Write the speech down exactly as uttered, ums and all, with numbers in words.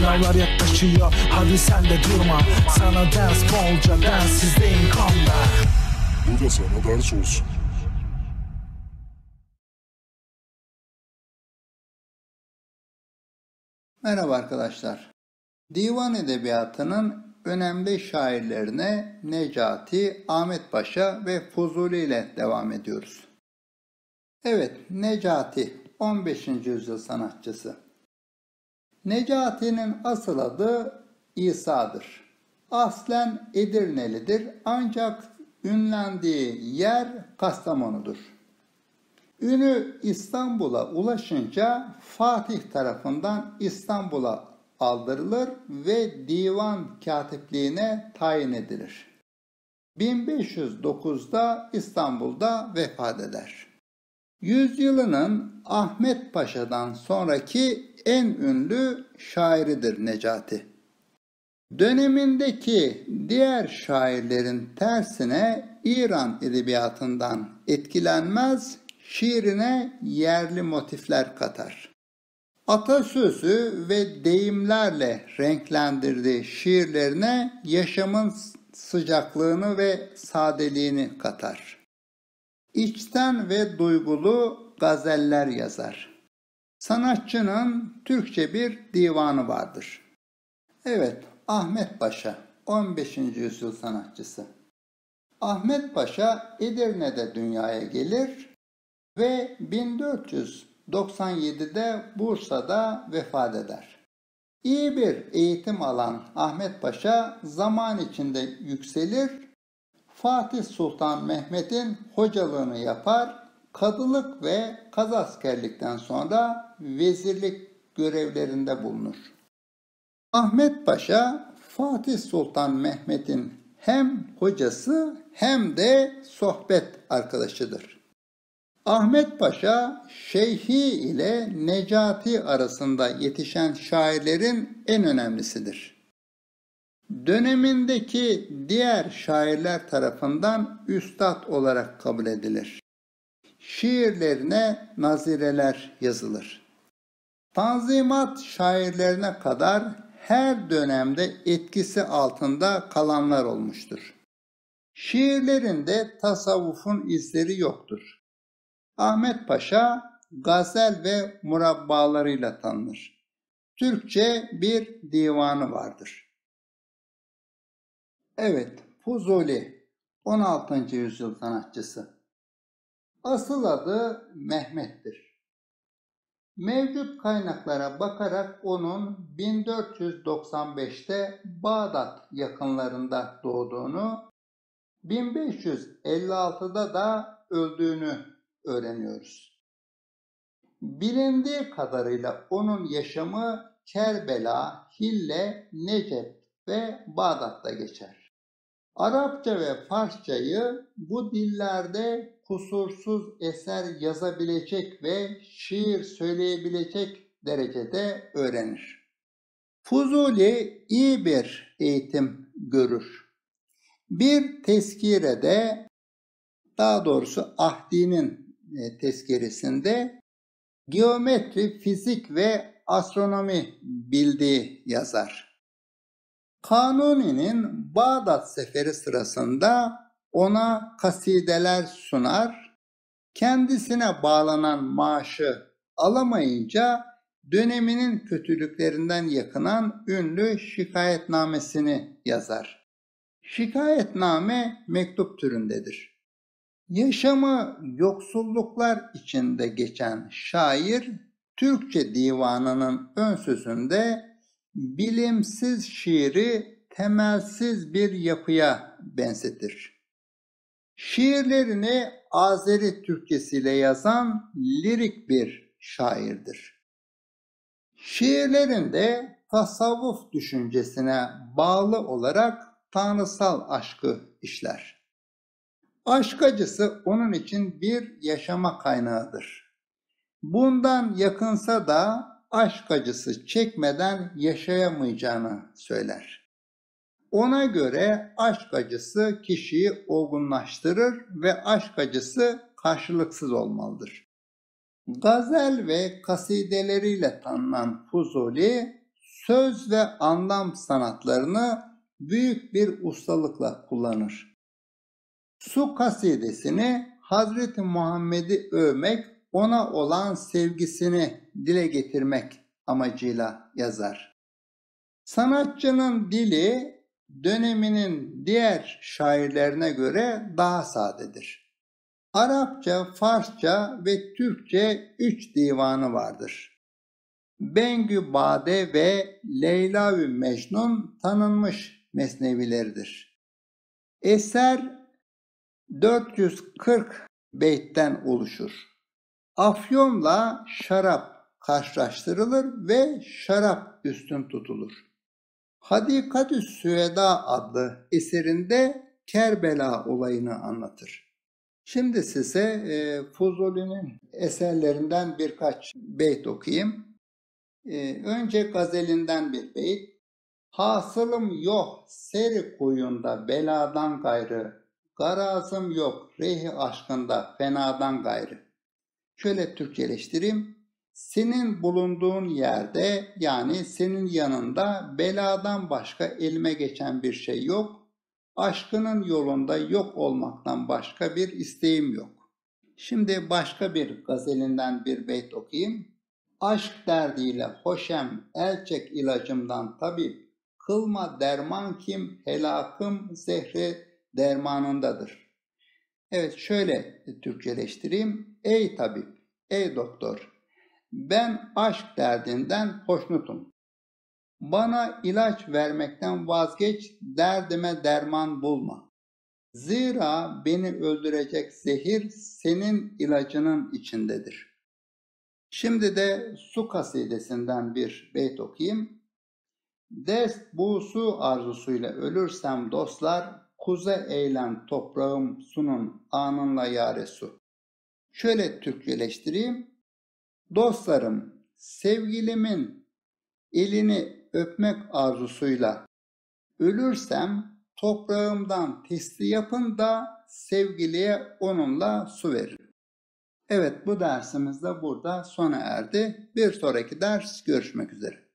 Sınavlar yaklaşıyor, hadi sen de durma. Sana ders bolca, densizdeyim kanda. Bu da sana ders olsun. Merhaba arkadaşlar. Divan edebiyatının önemli şairlerine Necati, Ahmet Paşa ve Fuzuli ile devam ediyoruz. Evet, Necati on beşinci yüzyıl sanatçısı. Necati'nin asıl adı İsa'dır. Aslen Edirnelidir ancak ünlendiği yer Kastamonu'dur. Ünü İstanbul'a ulaşınca Fatih tarafından İstanbul'a aldırılır ve divan katipliğine tayin edilir. bin beş yüz dokuzda İstanbul'da vefat eder. Yüzyılının Ahmet Paşa'dan sonraki en ünlü şairidir Necati. Dönemindeki diğer şairlerin tersine İran edebiyatından etkilenmez, şiirine yerli motifler katar. Atasözü ve deyimlerle renklendirdiği şiirlerine yaşamın sıcaklığını ve sadeliğini katar. İçten ve duygulu gazeller yazar. Sanatçının Türkçe bir divanı vardır. Evet, Ahmet Paşa, on beşinci yüzyıl sanatçısı. Ahmet Paşa Edirne'de dünyaya gelir ve bin dört yüz doksan yedide Bursa'da vefat eder. İyi bir eğitim alan Ahmet Paşa zaman içinde yükselir, Fatih Sultan Mehmet'in hocalığını yapar, kadılık ve kazaskerlikten sonra vezirlik görevlerinde bulunur. Ahmet Paşa, Fatih Sultan Mehmet'in hem hocası hem de sohbet arkadaşıdır. Ahmet Paşa, Şeyhi ile Necati arasında yetişen şairlerin en önemlisidir. Dönemindeki diğer şairler tarafından üstad olarak kabul edilir. Şiirlerine nazireler yazılır. Tanzimat şairlerine kadar her dönemde etkisi altında kalanlar olmuştur. Şiirlerinde tasavvufun izleri yoktur. Ahmet Paşa gazel ve murabbalarıyla tanınır. Türkçe bir divanı vardır. Evet, Fuzuli, on altıncı yüzyıl sanatçısı. Asıl adı Mehmet'tir. Mevcut kaynaklara bakarak onun bin dört yüz doksan beşte Bağdat yakınlarında doğduğunu, bin beş yüz elli altıda da öldüğünü öğreniyoruz. Bilindiği kadarıyla onun yaşamı Kerbela, Hille, Necep ve Bağdat'ta geçer. Arapça ve Farsçayı bu dillerde kusursuz eser yazabilecek ve şiir söyleyebilecek derecede öğrenir. Fuzuli iyi bir eğitim görür. Bir tezkirede, daha doğrusu Ahdi'nin tezkiresinde geometri, fizik ve astronomi bildiği yazar. Kanuni'nin Bağdat seferi sırasında ona kasideler sunar, kendisine bağlanan maaşı alamayınca döneminin kötülüklerinden yakınan ünlü şikayetnamesini yazar. Şikayetname mektup türündedir. Yaşamı yoksulluklar içinde geçen şair, Türkçe divanının ön sözünde bilimsiz şiiri temelsiz bir yapıya benzetir. Şiirlerini Azeri Türkçesiyle yazan lirik bir şairdir. Şiirlerinde tasavvuf düşüncesine bağlı olarak tanrısal aşkı işler. Aşk acısı onun için bir yaşama kaynağıdır. Bundan yakınsa da aşk acısı çekmeden yaşayamayacağını söyler. Ona göre aşk acısı kişiyi olgunlaştırır ve aşk acısı karşılıksız olmalıdır. Gazel ve kasideleriyle tanınan Fuzuli, söz ve anlam sanatlarını büyük bir ustalıkla kullanır. Su kasidesini Hazreti Muhammed'i övmek, ona olan sevgisini dile getirmek amacıyla yazar. Sanatçının dili döneminin diğer şairlerine göre daha sadedir. Arapça, Farsça ve Türkçe üç divanı vardır. Bengü Bade ve Leyla-ü Mecnun tanınmış mesnevileridir. Eser dört yüz kırk beytten oluşur. Afyonla şarap karşılaştırılır ve şarap üstün tutulur. Hadikatü Süeda adlı eserinde Kerbela olayını anlatır. Şimdi size e, Fuzuli'nin eserlerinden birkaç beyt okuyayım. E, önce gazelinden bir beyt. Hasılım yok seri koyunda beladan gayrı, garazım yok reyhi aşkında fenadan gayrı. Şöyle Türkçeleştireyim. Senin bulunduğun yerde, yani senin yanında beladan başka elime geçen bir şey yok. Aşkının yolunda yok olmaktan başka bir isteğim yok. Şimdi başka bir gazelinden bir beyt okuyayım. Aşk derdiyle hoşem el çek ilacımdan tabip. Kılma derman kim helakım zehri dermanındadır. Evet, şöyle Türkçeleştireyim. Ey tabip, ey doktor, ben aşk derdinden hoşnutum. Bana ilaç vermekten vazgeç, derdime derman bulma. Zira beni öldürecek zehir senin ilacının içindedir. Şimdi de su kasidesinden bir beyt okuyayım. Dest bu su arzusuyla ölürsem dostlar, kuze eylem toprağım sunun anınla yâre su. Şöyle Türkçeleştireyim. Dostlarım, sevgilimin elini öpmek arzusuyla ölürsem toprağımdan testi yapın da sevgiliye onunla su verin. Evet, bu dersimiz de burada sona erdi. Bir sonraki ders görüşmek üzere.